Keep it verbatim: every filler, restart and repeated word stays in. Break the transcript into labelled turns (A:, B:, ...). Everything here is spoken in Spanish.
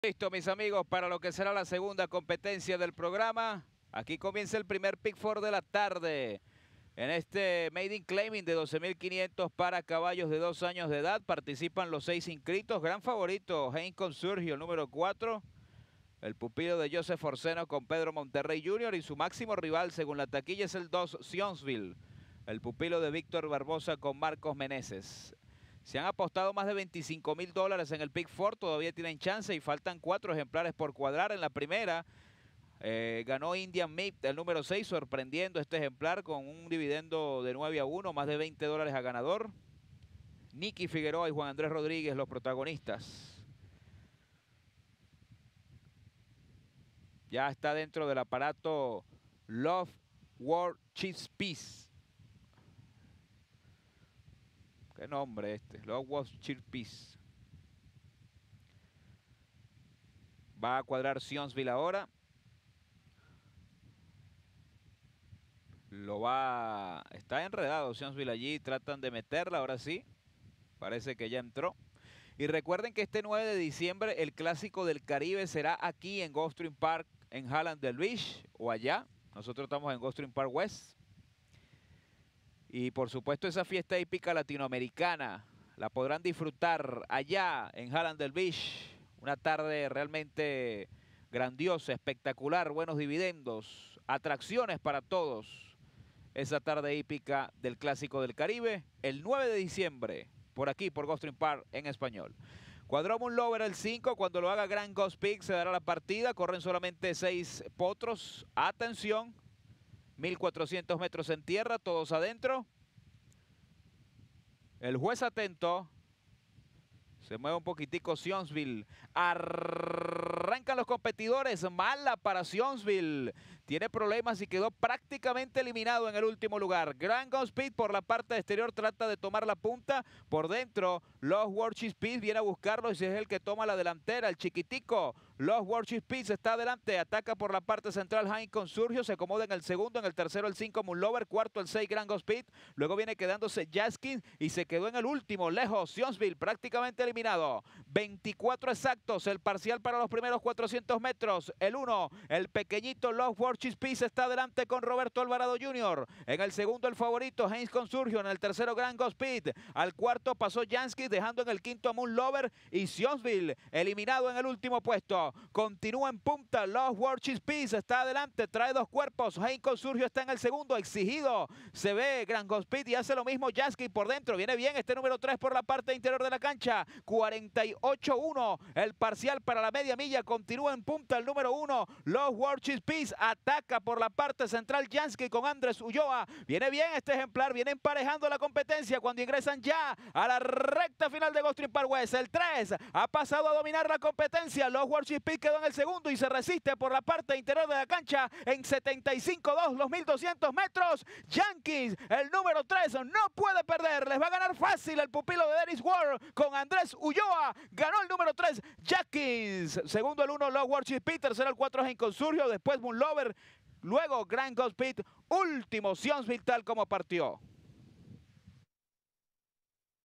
A: Listo, mis amigos, para lo que será la segunda competencia del programa. Aquí comienza el primer Pick Four de la tarde. En este Maiden Claiming de doce mil quinientos para caballos de dos años de edad. Participan los seis inscritos. Gran favorito, Hein Consurgio, el número cuatro. El pupilo de Joseph Orseno con Pedro Monterrey junior Y su máximo rival, según la taquilla, es el dos, Sionceville. El pupilo de Víctor Barbosa con Marcos Meneses. Se han apostado más de veinticinco mil dólares en el Pick Four, todavía tienen chance y faltan cuatro ejemplares por cuadrar. En la primera eh, ganó Indian Meat, el número seis, sorprendiendo este ejemplar con un dividendo de nueve a uno, más de veinte dólares a ganador. Nicky Figueroa y Juan Andrés Rodríguez, los protagonistas. Ya está dentro del aparato Love World Cheese Peace. ¿Qué nombre este? Love World Cheese Peace. Va a cuadrar Sionceville ahora. Lo va... Está enredado Sionceville allí. Tratan de meterla, ahora sí. Parece que ya entró. Y recuerden que este nueve de diciembre el Clásico del Caribe será aquí en Gulfstream Park, en Hallandale Beach, o allá. Nosotros estamos en Gulfstream Park West. Y por supuesto esa fiesta hípica latinoamericana la podrán disfrutar allá en Hallandale Beach. Una tarde realmente grandiosa, espectacular, buenos dividendos, atracciones para todos. Esa tarde hípica del Clásico del Caribe, el nueve de diciembre, por aquí, por Gulfstream Park en español. Cuadró Moon Lover el cinco, cuando lo haga Grand Ghost Peak se dará la partida. Corren solamente seis potros. Atención. mil cuatrocientos metros en tierra, todos adentro. El juez atento. Se mueve un poquitico Sionceville. Arrancan los competidores. Mala para Sionceville. Tiene problemas y quedó prácticamente eliminado en el último lugar. Grand Ghost Speed por la parte exterior trata de tomar la punta. Por dentro, Los World Cheese Peace viene a buscarlo y si es el que toma la delantera. El chiquitico, Los World Cheese Peace está adelante. Ataca por la parte central Hein Consurgio. Se acomoda en el segundo, en el tercero el cinco Moon Lover. Cuarto el seis Grand Ghost Speed. Luego viene quedándose Jaskin y se quedó en el último. Lejos, Sionceville prácticamente eliminado. veinticuatro exactos el parcial para los primeros cuatrocientos metros. El uno, el pequeñito Los World Cheese Peace está adelante con Roberto Alvarado junior En el segundo el favorito Hein Consurgio. En el tercero Grand Ghost Speed. Al cuarto pasó Jansky, dejando en el quinto a Moon Lover. Y Sionceville eliminado en el último puesto. Continúa en punta Los World Cheese Peace. Está adelante, trae dos cuerpos. Hein Consurgio está en el segundo, exigido. Se ve Grand Ghost Speed y hace lo mismo Jansky por dentro. Viene bien este número tres por la parte interior de la cancha. cuarenta y ocho uno el parcial para la media milla. Continúa en punta el número uno Los World Cheese Peace. Ataca por la parte central Jansky con Andrés Ulloa. Viene bien este ejemplar, viene emparejando la competencia cuando ingresan ya a la recta final de Gulfstream Park West. El tres ha pasado a dominar la competencia. Los World Cheese Peace quedó en el segundo y se resiste por la parte interior de la cancha en setenta y cinco dos los mil doscientos metros. Yankees, el número tres, no puede perder. Les va a ganar fácil el pupilo de Dennis Ward con Andrés Ulloa. Ganó el número tres, Yankees. Segundo el uno, Los World Cheese Peace. Tercero el cuatro, Hein Consurgio. Después Moon Lover. Luego Grand Ghost Speed. Último Sionceville tal como partió.